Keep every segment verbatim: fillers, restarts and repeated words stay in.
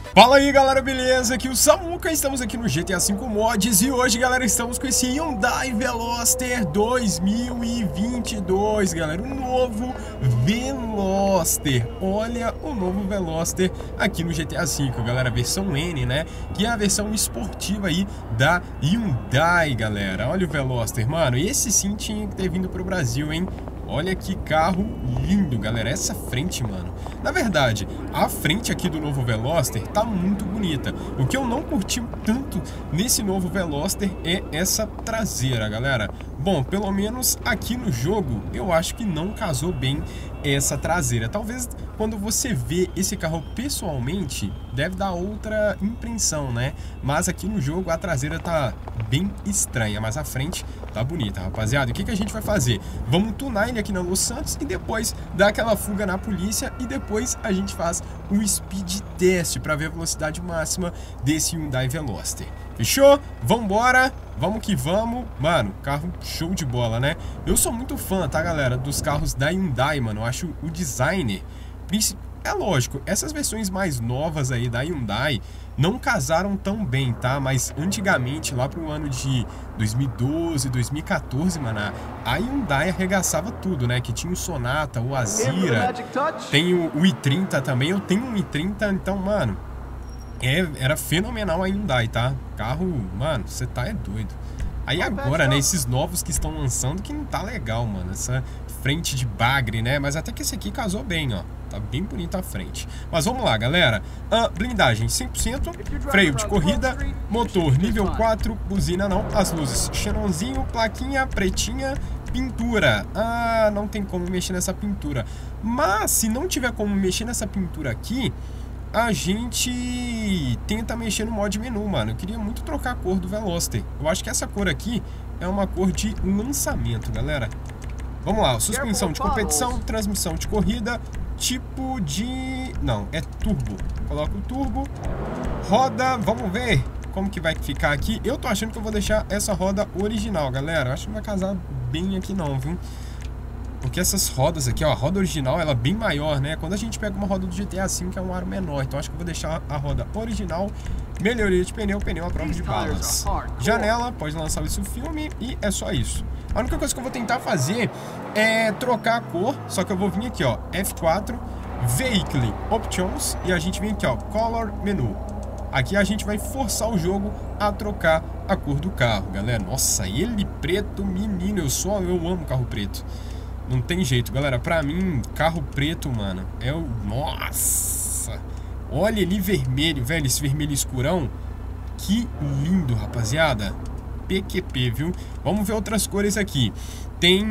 Fala aí galera, beleza? Aqui é o Samuca, estamos aqui no G T A cinco Mods e hoje galera estamos com esse Hyundai Veloster dois mil e vinte e dois, galera, o novo Veloster. Olha o novo Veloster aqui no G T A cinco, galera, versão N, né? Que é a versão esportiva aí da Hyundai, galera. Olha o Veloster, mano, e esse sim tinha que ter vindo pro Brasil, hein? Olha que carro lindo, galera, essa frente, mano. Na verdade, a frente aqui do novo Veloster tá muito bonita. O que eu não curti tanto nesse novo Veloster é essa traseira, galera. Bom, pelo menos aqui no jogo, eu acho que não casou bem essa traseira. Talvez quando você vê esse carro pessoalmente, deve dar outra impressão, né? Mas aqui no jogo a traseira tá bem estranha, mas a frente tá bonita, rapaziada. E o que, que a gente vai fazer? Vamos tunar ele aqui na Los Santos e depois dar aquela fuga na polícia e depois a gente faz o speed test para ver a velocidade máxima desse Hyundai Veloster. Fechou? Vambora! Vamos que vamos. Mano, carro show de bola, né? Eu sou muito fã, tá, galera, dos carros da Hyundai, mano. Eu acho o design... É lógico, essas versões mais novas aí da Hyundai não casaram tão bem, tá? Mas antigamente, lá pro ano de dois mil e doze, dois mil e quatorze, mano, a Hyundai arregaçava tudo, né? Que tinha o Sonata, o Azira, tem o, o i trinta também. Eu tenho um i trinta, então, mano, é, era fenomenal a Hyundai, tá? Carro, mano, você tá é doido. Aí agora, né, esses novos que estão lançando que não tá legal, mano. Essa frente de bagre, né? Mas até que esse aqui casou bem, ó. Tá bem bonito a frente. Mas vamos lá, galera. Ah, blindagem cem por cento, freio de corrida, motor nível quatro, buzina não, as luzes xenonzinho, plaquinha pretinha, pintura. Ah, não tem como mexer nessa pintura. Mas se não tiver como mexer nessa pintura aqui, a gente tenta mexer no mod menu, mano. Eu queria muito trocar a cor do Veloster. Eu acho que essa cor aqui é uma cor de lançamento, galera. Vamos lá, suspensão de competição, transmissão de corrida, tipo de... não, é turbo. Coloca o turbo, roda, vamos ver como que vai ficar aqui. Eu tô achando que eu vou deixar essa roda original, galera. Eu acho que não vai casar bem aqui não, viu? Porque essas rodas aqui, ó, a roda original, ela é bem maior, né? Quando a gente pega uma roda do G T A cinco, é um aro menor. Então acho que eu vou deixar a roda original. Melhoria de pneu, pneu à prova de balas. Janela, pode lançar isso filme e é só isso. A única coisa que eu vou tentar fazer é trocar a cor, só que eu vou vir aqui, ó, F quatro, Vehicle Options, e a gente vem aqui, ó, Color Menu. Aqui a gente vai forçar o jogo a trocar a cor do carro, galera. Nossa, ele preto, menino, eu só, eu amo carro preto. Não tem jeito, galera. Pra mim, carro preto, mano, é o... nossa! Olha ali vermelho, velho, esse vermelho escurão. Que lindo, rapaziada. P Q P, viu? Vamos ver outras cores aqui. Tem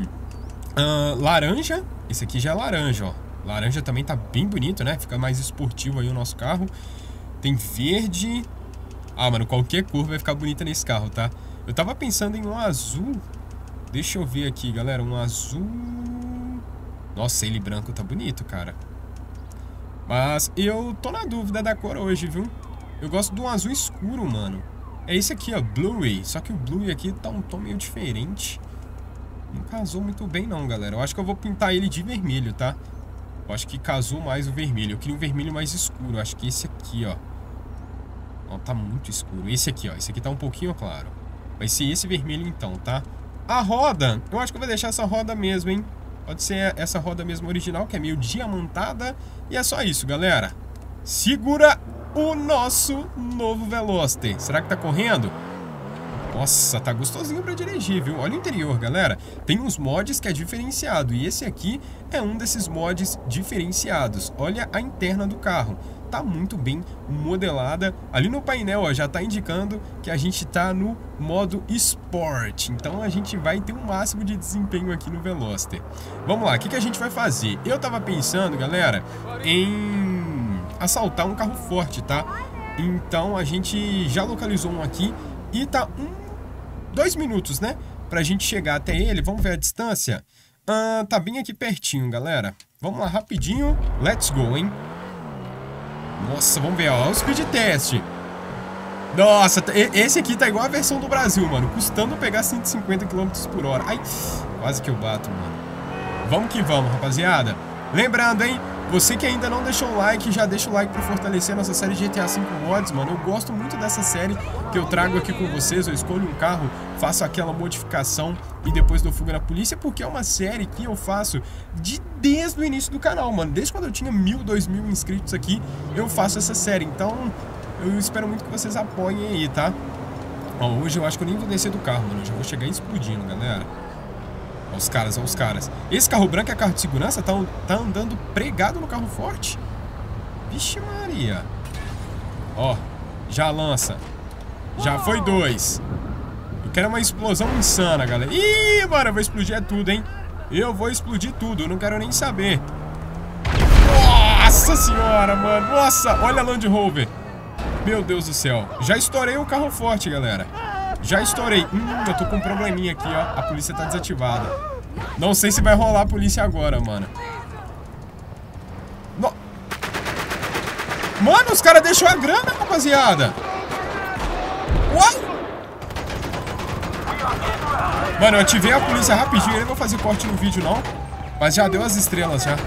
uh, laranja. Esse aqui já é laranja, ó. Laranja também tá bem bonito, né? Fica mais esportivo aí o nosso carro. Tem verde. Ah, mano, qualquer cor vai ficar bonita nesse carro, tá? Eu tava pensando em um azul. Deixa eu ver aqui, galera. Um azul... nossa, ele branco tá bonito, cara. Mas eu tô na dúvida da cor hoje, viu? Eu gosto de um azul escuro, mano. É esse aqui, ó, Bluey. Só que o Bluey aqui tá um tom meio diferente. Não casou muito bem não, galera. Eu acho que eu vou pintar ele de vermelho, tá? Eu acho que casou mais o vermelho. Eu queria um vermelho mais escuro. Eu acho que esse aqui, ó. Ó, tá muito escuro. Esse aqui, ó. Esse aqui tá um pouquinho claro. Vai ser esse vermelho então, tá? A roda, eu acho que eu vou deixar essa roda mesmo, hein? Pode ser essa roda mesmo original, que é meio diamantada. E é só isso, galera. Segura o nosso novo Veloster. Será que tá correndo? Nossa, tá gostosinho pra dirigir, viu? Olha o interior, galera. Tem uns mods que é diferenciado. E esse aqui é um desses mods diferenciados. Olha a interna do carro. Tá muito bem modelada. Ali no painel, ó, já tá indicando que a gente tá no modo Sport. Então a gente vai ter um máximo de desempenho aqui no Veloster. Vamos lá, o que, que a gente vai fazer? Eu tava pensando, galera, em assaltar um carro forte, tá? Então a gente já localizou um aqui e tá um, dois minutos, né? Pra gente chegar até ele. Vamos ver a distância. Ah, tá bem aqui pertinho, galera. Vamos lá, rapidinho. Let's go, hein? Nossa, vamos ver, ó, o speed test. Nossa, esse aqui tá igual a versão do Brasil, mano. Custando pegar cento e cinquenta quilômetros por hora. Ai, quase que eu bato, mano. Vamos que vamos, rapaziada. Lembrando, hein, Você que ainda não deixou o like, já deixa o like pra fortalecer a nossa série G T A cinco Mods, mano. Eu gosto muito dessa série que eu trago aqui com vocês. Eu escolho um carro, faço aquela modificação e depois dou fuga na polícia, porque é uma série que eu faço de, desde o início do canal, mano. Desde quando eu tinha mil, dois mil inscritos aqui, eu faço essa série. Então, eu espero muito que vocês apoiem aí, tá? Ó, hoje eu acho que eu nem vou descer do carro, mano. Eu já vou chegar explodindo, galera. Olha os caras, olha os caras. Esse carro branco é carro de segurança? Tá, tá andando pregado no carro forte? Vixe Maria. Ó, já lança. Já foi dois. Eu quero uma explosão insana, galera. Ih, mano, eu vou explodir é tudo, hein? Eu vou explodir tudo, eu não quero nem saber. Nossa senhora, mano. Nossa, olha a Land Rover. Meu Deus do céu. Já estourei o carro forte, galera. Já estourei. Hum, eu tô com um probleminha aqui, ó. A polícia tá desativada. Não sei se vai rolar a polícia agora, mano. No... Mano, os caras deixou a grana, rapaziada. Uai! Mano, eu ativei a polícia rapidinho. Eu nem vou fazer corte no vídeo, não. Mas já deu as estrelas, já.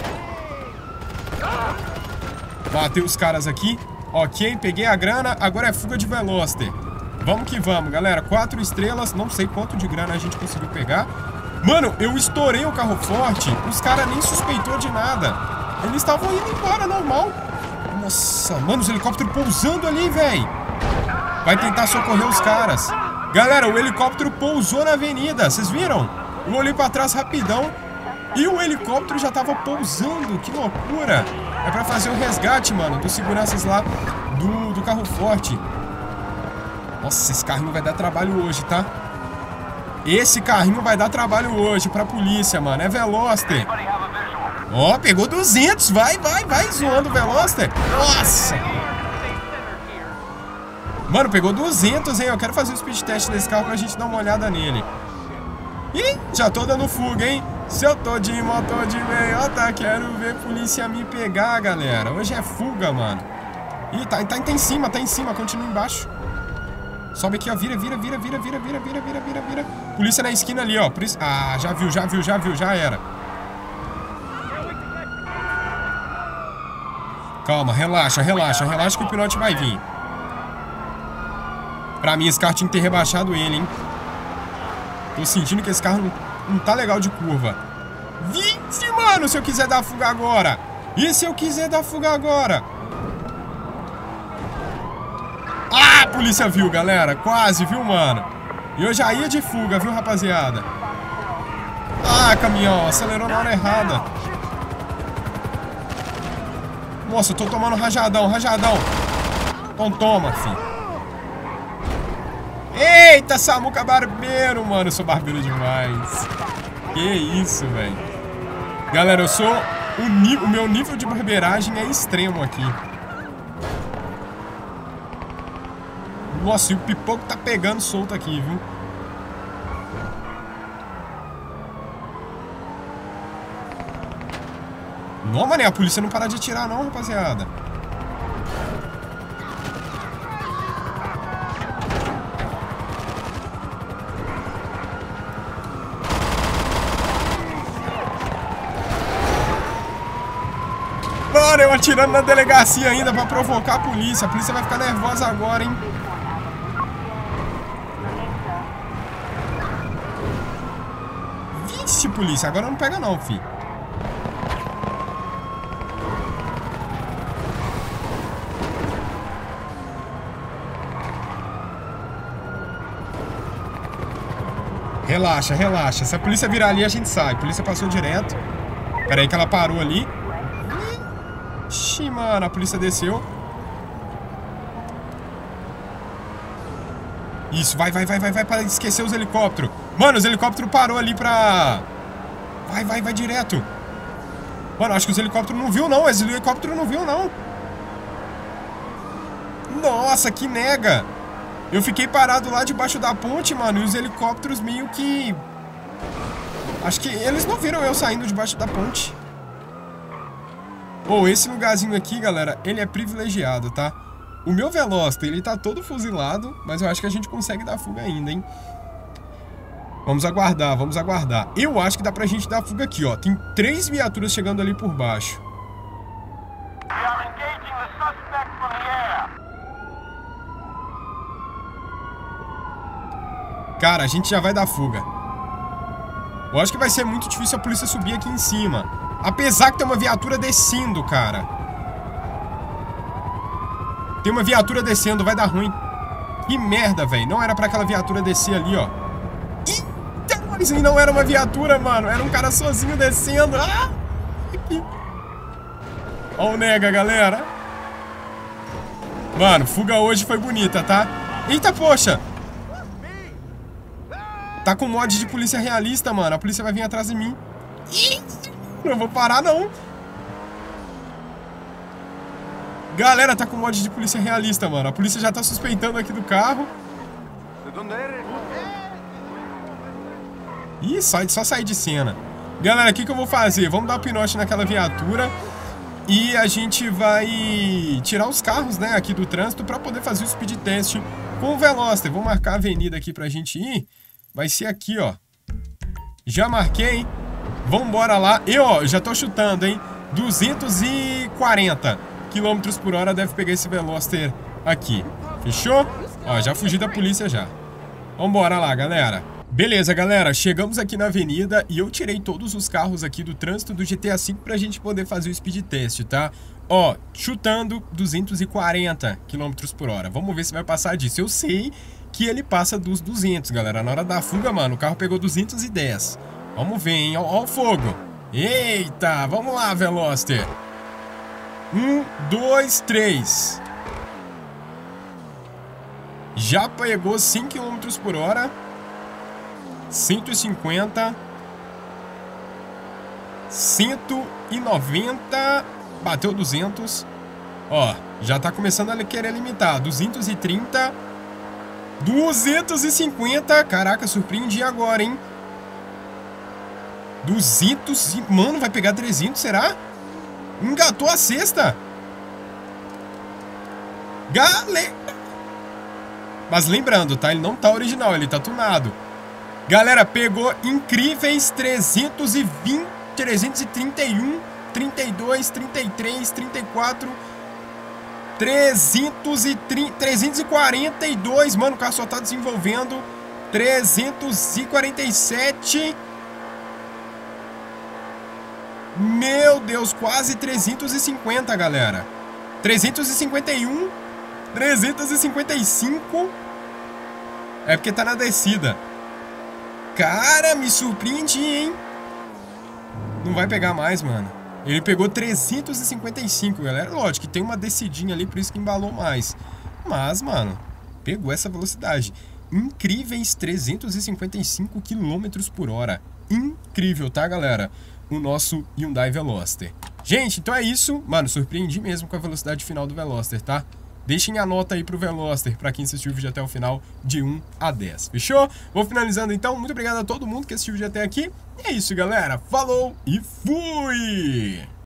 Matei os caras aqui. Ok, peguei a grana. Agora é fuga de Veloster. Vamos que vamos, galera. Quatro estrelas. Não sei quanto de grana a gente conseguiu pegar. Mano, eu estourei o carro forte. Os caras nem suspeitou de nada. Eles estavam indo embora, normal. Nossa, mano, os helicópteros pousando ali, velho. Vai tentar socorrer os caras. Galera, o helicóptero pousou na avenida. Vocês viram? Eu olhei pra trás rapidão e o helicóptero já tava pousando. Que loucura. É pra fazer o resgate, mano, dos seguranças lá do, do carro forte. Nossa, esse carrinho vai dar trabalho hoje, tá? Esse carrinho vai dar trabalho hoje pra polícia, mano. É Veloster. Ó, oh, pegou duzentos. Vai, vai, vai zoando o Veloster. Nossa. Mano, pegou duzentos, hein? Eu quero fazer o speed test desse carro pra gente dar uma olhada nele. Ih, já tô dando fuga, hein? Se eu tô de motor de meiota, quero ver polícia me pegar, galera. Hoje é fuga, mano. Ih, tá, tá, tá em cima, tá em cima. Continua embaixo. Sobe aqui, ó. Vira, vira, vira, vira, vira, vira, vira, vira, vira, vira. Polícia na esquina ali, ó. Polícia... Ah, já viu, já viu, já viu, já era. Calma, relaxa, relaxa, relaxa que o pilote vai vir. Pra mim, esse carro tinha que ter rebaixado ele, hein? Tô sentindo que esse carro não, não tá legal de curva. vinte, mano, se eu quiser dar fuga agora. E se eu quiser dar fuga agora? Ah, a polícia viu, galera. Quase, viu, mano? E eu já ia de fuga, viu, rapaziada? Ah, caminhão, acelerou na hora errada. Nossa, eu tô tomando rajadão, rajadão. Então toma, filho. Eita, Samuca barbeiro, mano. Eu sou barbeiro demais. Que isso, velho. Galera, eu sou... O, o meu nível de barbeiragem é extremo aqui. Nossa, e o pipoco tá pegando solto aqui, viu? Não, mané, a polícia não para de atirar não, rapaziada. Mano, eu atirando na delegacia ainda pra provocar a polícia. A polícia vai ficar nervosa agora, hein? Vixe, polícia, agora não pega não, fi. Relaxa, relaxa. Se a polícia virar ali, a gente sai. A polícia passou direto. Pera aí que ela parou ali. Ixi, mano, a polícia desceu. Isso, vai, vai, vai, vai, vai para esquecer os helicópteros. Mano, os helicópteros parou ali pra... Vai, vai, vai direto. Mano, acho que os helicópteros não viu não. Esse helicóptero não viu não. Nossa, que nega. Eu fiquei parado lá debaixo da ponte, mano. E os helicópteros meio que... Acho que eles não viram eu saindo debaixo da ponte. Pô, esse lugarzinho aqui, galera, ele é privilegiado, tá? O meu Veloster, ele tá todo fuzilado, mas eu acho que a gente consegue dar fuga ainda, hein? Vamos aguardar, vamos aguardar. Eu acho que dá pra gente dar fuga aqui, ó. Tem três viaturas chegando ali por baixo. Cara, a gente já vai dar fuga. Eu acho que vai ser muito difícil a polícia subir aqui em cima. Apesar que tem uma viatura descendo, cara. Tem uma viatura descendo, vai dar ruim. Que merda, velho. Não era pra aquela viatura descer ali, ó. Eita, mas não era uma viatura, mano. Era um cara sozinho descendo. Ah! Ó o nega, galera. Mano, fuga hoje foi bonita, tá? Eita, poxa. Tá com mod de polícia realista, mano. A polícia vai vir atrás de mim. Não vou parar, não. Galera, tá com mod de polícia realista, mano. A polícia já tá suspeitando aqui do carro. Ih, só, só sair de cena. Galera, o que que eu vou fazer? Vamos dar o pinote naquela viatura. E a gente vai tirar os carros, né, aqui do trânsito pra poder fazer o speed test com o Veloster. Vou marcar a avenida aqui pra gente ir. Vai ser aqui, ó. Já marquei. Vambora lá. Eu, ó, já tô chutando, hein. duzentos e quarenta quilômetros por hora deve pegar esse Veloster aqui. Fechou? Ó, já fugi da polícia já. Vambora lá, galera. Beleza, galera, chegamos aqui na avenida e eu tirei todos os carros aqui do trânsito do G T A cinco pra gente poder fazer o speed test, tá? Ó, chutando duzentos e quarenta quilômetros por hora. Vamos ver se vai passar disso. Eu sei que ele passa dos duzentos, galera. Na hora da fuga, mano, o carro pegou duzentos e dez. Vamos ver, hein? Ó, ó o fogo. Eita, vamos lá, Veloster. Um, dois, três. Já pegou cem quilômetros por hora. cento e cinquenta, cento e noventa, bateu duzentos. Ó, já tá começando a querer limitar. duzentos e trinta, duzentos e cinquenta. Caraca, surpreendi agora, hein? duzentos, mano, vai pegar trezentos, será? Engatou a sexta. Galera. Mas lembrando, tá? Ele não tá original, ele tá tunado. Galera, pegou incríveis trezentos e vinte, trezentos e trinta e um, trinta e dois, trinta e três, trinta e quatro, trezentos e trinta, trezentos e quarenta e dois, mano, o carro só tá desenvolvendo. trezentos e quarenta e sete. Meu Deus, quase trezentos e cinquenta, galera. trezentos e cinquenta e um, trezentos e cinquenta e cinco. É porque tá na descida. Cara, me surpreendi, hein? Não vai pegar mais, mano. Ele pegou trezentos e cinquenta e cinco, galera. Lógico que tem uma descidinha ali, por isso que embalou mais. Mas, mano, pegou essa velocidade. Incríveis trezentos e cinquenta e cinco quilômetros por hora. Incrível, tá, galera? O nosso Hyundai Veloster. Gente, então é isso. Mano, surpreendi mesmo com a velocidade final do Veloster, tá? Deixem a nota aí pro Veloster, pra quem assistiu o vídeo até o final, de um a dez. Fechou? Vou finalizando então. Muito obrigado a todo mundo que assistiu o vídeo até aqui. E é isso, galera. Falou e fui!